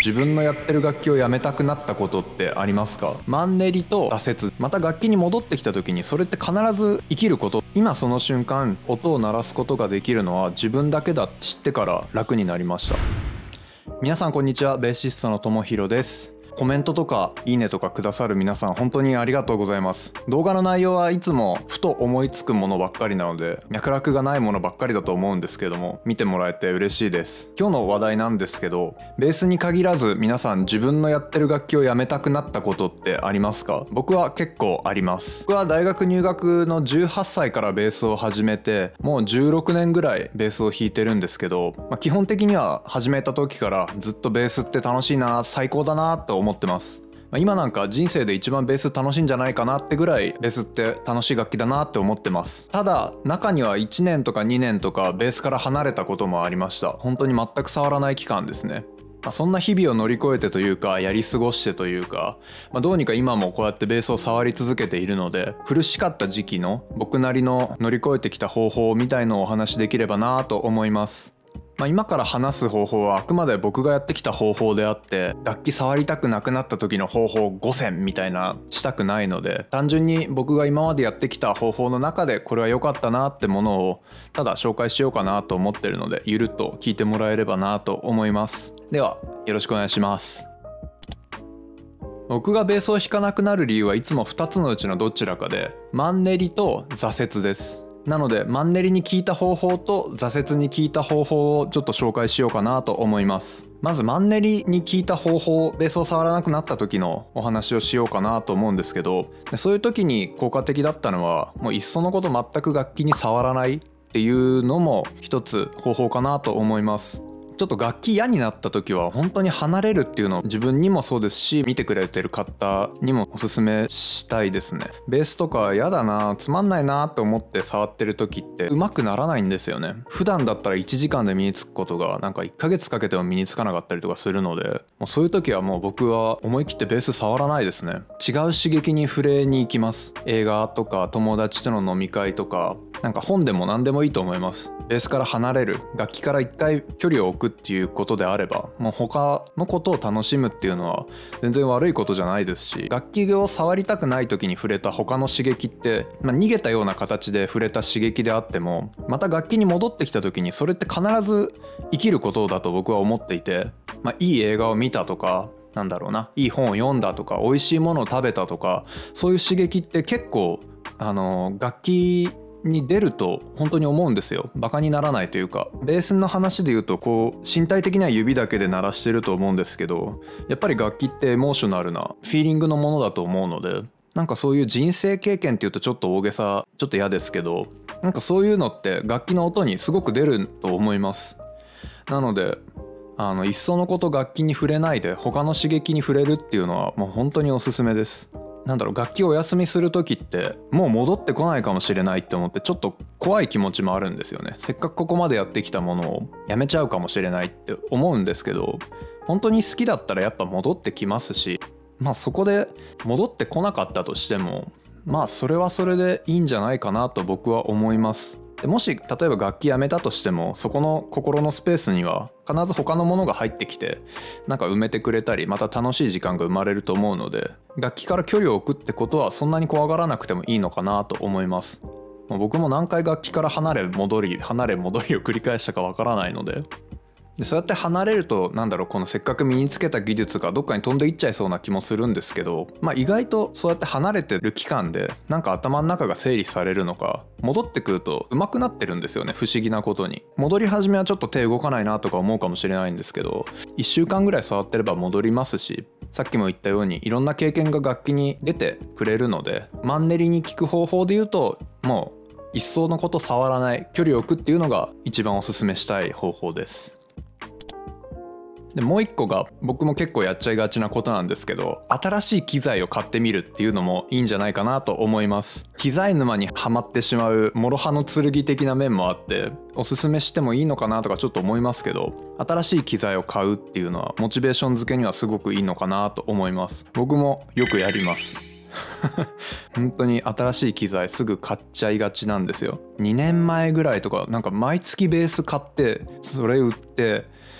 自分のやってる楽器をやめたくなったことってありますか？マンネリと挫折、また楽器に戻ってきた時にそれって必ず生きること。今その瞬間音を鳴らすことができるのは自分だけだって知ってから楽になりました。皆さんこんにちは、ベーシストのともひろです。コメントとかいいねとかくださる皆さん本当にありがとうございます。動画の内容はいつもふと思いつくものばっかりなので脈絡がないものばっかりだと思うんですけども、見てもらえて嬉しいです。今日の話題なんですけど、ベースに限らず皆さん自分のやってる楽器をやめたくなったことってありますか？僕は結構あります。僕は大学入学の18歳からベースを始めてもう16年ぐらいベースを弾いてるんですけど、基本的には始めた時からずっとベースって楽しいな、最高だなと思ってます。今なんか人生で一番ベース楽しいんじゃないかなってぐらいベースって楽しい楽器だなって思ってます。ただ中には1年とか2年とかベースから離れたこともありました。本当に全く触らない期間ですね。そんな日々を乗り越えてというかやり過ごしてというか、どうにか今もこうやってベースを触り続けているので、苦しかった時期の僕なりの乗り越えてきた方法みたいのをお話しできればなと思います。今から話す方法はあくまで僕がやってきた方法であって、楽器触りたくなくなった時の方法5選みたいなしたくないので、単純に僕が今までやってきた方法の中でこれは良かったなってものをただ紹介しようかなと思ってるので、ゆるっと聞いてもらえればなと思います。ではよろしくお願いします。僕がベースを弾かなくなる理由はいつも2つのうちのどちらかで、マンネリと挫折です。なのでマンネリに効いた方法と挫折に効いた方法をちょっと紹介しようかなと思います。まずマンネリに効いた方法、ベースを触らなくなった時のお話をしようかなと思うんですけど、そういう時に効果的だったのはもういっそのこと全く楽器に触らないっていうのも一つ方法かなと思います。ちょっと楽器嫌になった時は本当に離れるっていうのを自分にもそうですし、見てくれてる方にもおすすめしたいですね。ベースとか嫌だな、つまんないなって思って触ってる時って上手くならないんですよね。普段だったら1時間で身につくことがなんか1ヶ月かけても身につかなかったりとかするので、もうそういう時はもう僕は思い切ってベース触らないですね。違う刺激に触れに行きます。映画とか友達との飲み会とか、なんか本でも何でもいいと思います。ベースから離れる、楽器から一回距離を置くっていうことであれば、もう他のことを楽しむっていうのは全然悪いことじゃないですし、楽器を触りたくない時に触れた他の刺激って、逃げたような形で触れた刺激であっても、また楽器に戻ってきた時にそれって必ず生きることだと僕は思っていて、いい映画を見たとか、なんだろうな、いい本を読んだとか、美味しいものを食べたとか、そういう刺激って結構楽器に出ると本当に思うんですよ。バカにならないというか、ベースの話で言うとこう身体的には指だけで鳴らしてると思うんですけど、やっぱり楽器ってエモーショナルなフィーリングのものだと思うので、なんかそういう人生経験っていうとちょっと大げさ、ちょっと嫌ですけど、なんかそういうのって楽器の音にすごく出ると思います。なのでいっそのこと楽器に触れないで他の刺激に触れるっていうのはもう本当におすすめです。楽器をお休みする時ってもう戻ってこないかもしれないって思ってちょっと怖い気持ちもあるんですよね。せっかくここまでやってきたものをやめちゃうかもしれないって思うんですけど、本当に好きだったらやっぱ戻ってきますし、そこで戻ってこなかったとしてもそれはそれでいいんじゃないかなと僕は思います。もし例えば楽器やめたとしても、そこの心のスペースには必ず他のものが入ってきてなんか埋めてくれたり、また楽しい時間が生まれると思うので、楽器から距離を置くってことはそんなに怖がらなくてもいいのかなと思います。僕も何回楽器から離れ戻りを繰り返したかわからないので、そうやって離れるとこのせっかく身につけた技術がどっかに飛んでいっちゃいそうな気もするんですけど、意外とそうやって離れてる期間でなんか頭の中が整理されるのか、戻ってくると上手くなってるんですよね。不思議なことに戻り始めはちょっと手動かないなとか思うかもしれないんですけど、1週間ぐらい触ってれば戻りますし、さっきも言ったようにいろんな経験が楽器に出てくれるので、マンネリに効く方法で言うともう一層のこと触らない、距離を置くっていうのが一番おすすめしたい方法です。でもう一個が僕も結構やっちゃいがちなことなんですけど、新しい機材を買ってみるっていうのもいいんじゃないかなと思います。機材沼にはまってしまう諸刃の剣的な面もあって、おすすめしてもいいのかなとかちょっと思いますけど、新しい機材を買うっていうのはモチベーション付けにはすごくいいのかなと思います。僕もよくやります本当に新しい機材すぐ買っちゃいがちなんですよ。2年前ぐらいとかなんか毎月ベース買ってそれ売って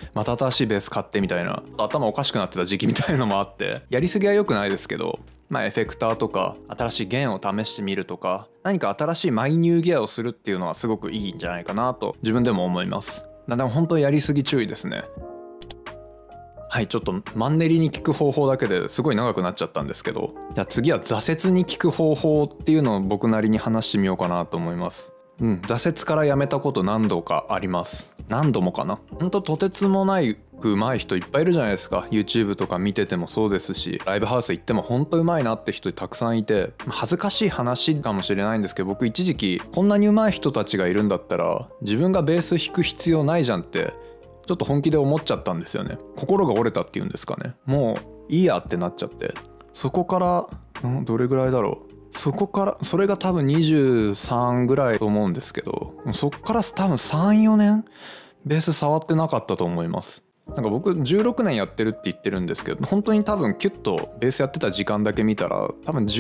また新しいベース買ってみたいな、頭おかしくなってた時期みたいなのもあって、やりすぎは良くないですけど、エフェクターとか新しい弦を試してみるとか、何か新しいマイニューギアをするっていうのはすごくいいんじゃないかなと自分でも思います。でも本当にやりすぎ注意ですね。はい、ちょっとマンネリに効く方法だけですごい長くなっちゃったんですけど、じゃあ次は挫折に効く方法っていうのを僕なりに話してみようかなと思います。挫折からやめたこと何度かあります。何度もかな。ほんととてつもない上手い人いっぱいいるじゃないですか。 YouTube とか見ててもそうですし、ライブハウス行っても本当上手いなって人たくさんいて、恥ずかしい話かもしれないんですけど、僕一時期こんなに上手い人たちがいるんだったら自分がベース弾く必要ないじゃんってちょっと本気で思っちゃったんですよね。心が折れたっていうんですかね。もういいやってなっちゃって、そこからどれぐらいだろう、そこからそれが多分23ぐらいと思うんですけど、そっから多分 3,4 年ベース触ってなかったと思います。なんか僕16年やってるって言ってるんですけど、本当に多分キュッとベースやってた時間だけ見たら多分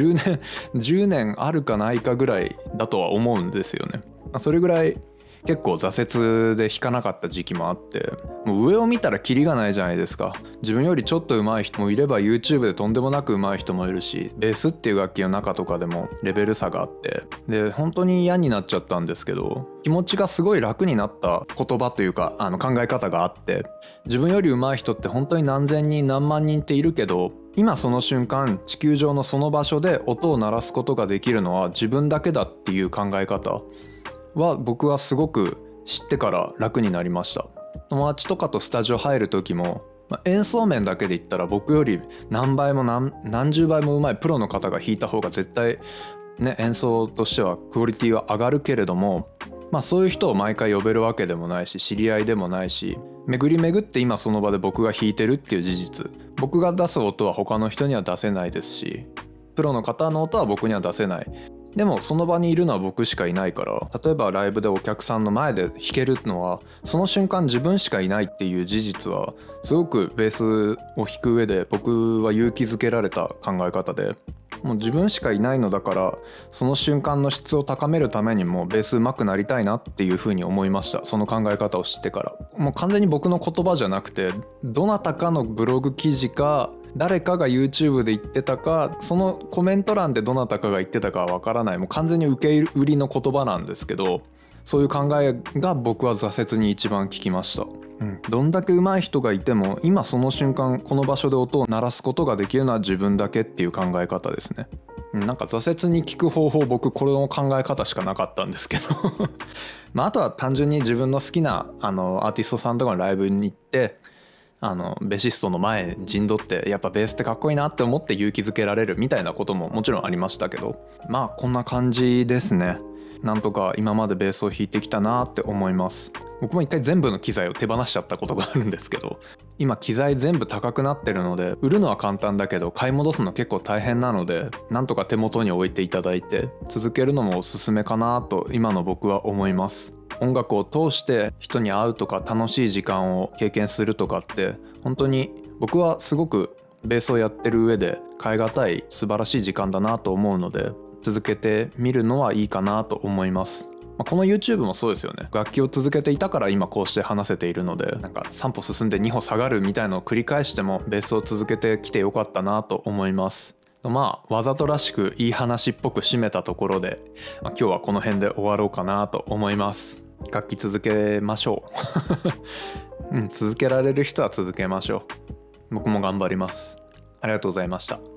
10年あるかないかぐらいだとは思うんですよね。それぐらい結構挫折で弾かなかった時期もあって、もう上を見たらキリがないじゃないですか。自分よりちょっと上手い人もいれば YouTube でとんでもなく上手い人もいるし、ベースっていう楽器の中とかでもレベル差があって、で本当に嫌になっちゃったんですけど、気持ちがすごい楽になった言葉というか考え方があって、自分より上手い人って本当に何千人何万人っているけど、今その瞬間地球上のその場所で音を鳴らすことができるのは自分だけだっていう考え方は僕はすごく知ってから楽になりました。友達とかとスタジオ入る時も、演奏面だけで言ったら僕より何倍も何十倍も上手いプロの方が弾いた方が絶対ね、演奏としてはクオリティは上がるけれども、そういう人を毎回呼べるわけでもないし、知り合いでもないし、巡り巡って今その場で僕が弾いてるっていう事実、僕が出す音は他の人には出せないですし、プロの方の音は僕には出せない。でもその場にいるのは僕しかいないから、例えばライブでお客さんの前で弾けるのはその瞬間自分しかいないっていう事実はすごくベースを弾く上で僕は勇気づけられた考え方で、もう自分しかいないのだからその瞬間の質を高めるためにもベース上手くなりたいなっていうふうに思いました。その考え方を知ってから。もう完全に僕の言葉じゃなくて、どなたかのブログ記事か誰かが YouTube で言ってたか、そのコメント欄でどなたかが言ってたかはわからない、もう完全に受け売りの言葉なんですけど、そういう考えが僕は挫折に一番効きました。どんだけ上手い人がいても今その瞬間この場所で音を鳴らすことができるのは自分だけっていう考え方ですね。なんか挫折に効く方法、僕これの考え方しかなかったんですけどあとは単純に自分の好きなアーティストさんとかのライブに行ってベーシストの前に陣取ってやっぱベースってかっこいいなって思って勇気づけられるみたいなことももちろんありましたけど、こんな感じですね。なんとか今までベースを弾いてきたなって思います。僕も一回全部の機材を手放しちゃったことがあるんですけど、今機材全部高くなってるので売るのは簡単だけど買い戻すの結構大変なので、なんとか手元に置いていただいて続けるのもおすすめかなと今の僕は思います。音楽を通して人に会うとか楽しい時間を経験するとかって本当に僕はすごくベースをやってる上で変え難い素晴らしい時間だなと思うので、続けてみるのはいいかなと思います。この YouTube もそうですよね。楽器を続けていたから今こうして話せているので、なんか3歩進んで2歩下がるみたいなのを繰り返してもベースを続けてきてよかったなと思います。わざとらしくいい話っぽく締めたところで、今日はこの辺で終わろうかなと思います。楽器続けましょう続けられる人は続けましょう。僕も頑張ります。ありがとうございました。